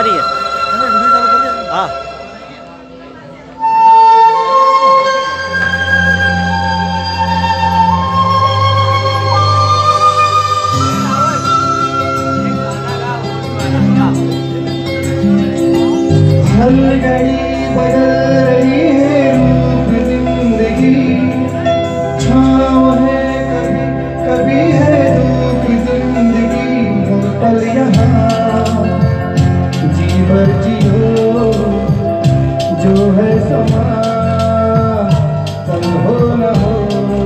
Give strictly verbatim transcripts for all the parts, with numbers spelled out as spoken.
रही है। हाँ हर घड़ी बदल रही है रूप जिंदगी, छाँव है कभी कभी है रूप जिंदगी। हर पल यहाँ जी भर जियो, जो है समा कल हो न हो।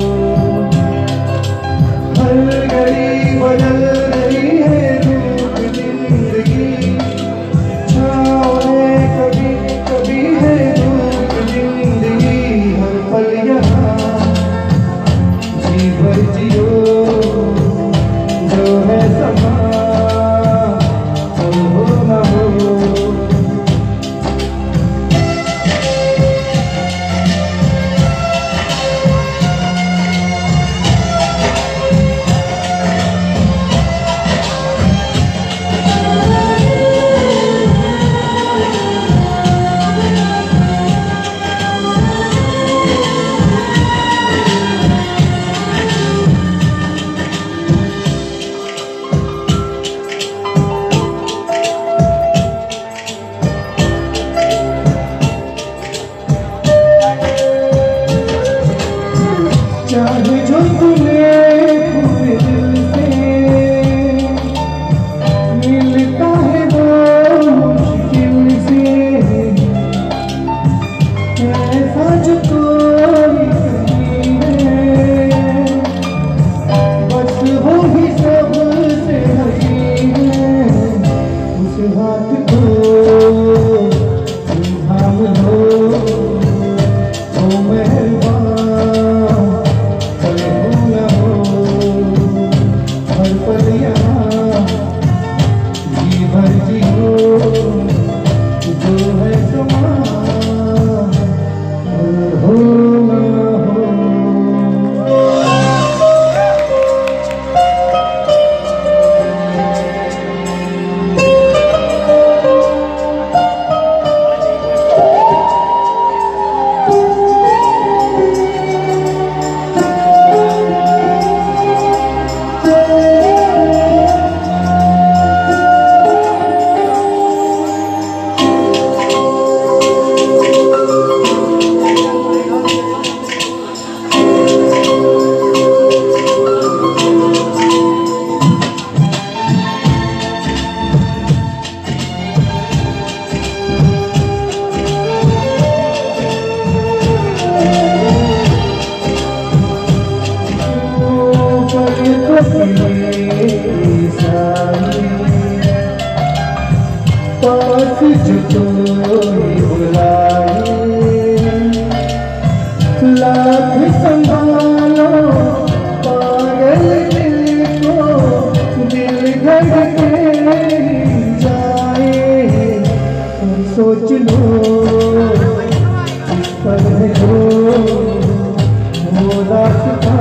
हर घड़ी बदल रही है रूप जिंदगी, छाँव है कभी कभी है रूप जिंदगी। हर पल यहाँ जी भर जियो, जो है समा कल हो न हो। चाहे जो तुम्हें पूरे दिल से मिलता है वो मुश्किल से, ऐसा जो कोई कहीं है, बस वो ही सबसे हसी है। उस हाथ को थाम लो, ओ मेहरबान पास जो कोई बुलाए, लाख संभालो पागल दिल को, दिल धड़के जाए। तुम सोच लो इस पल है जो वो रास्ता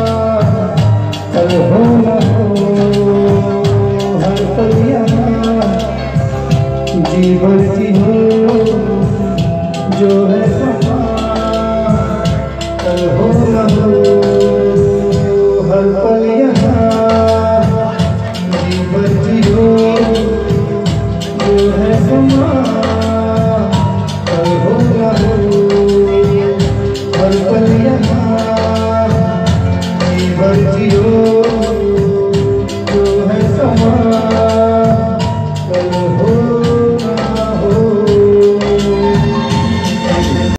कल हो न हो। हर पल यहाँ जी भर जियो, जो है समा कल हो न हो। हर पल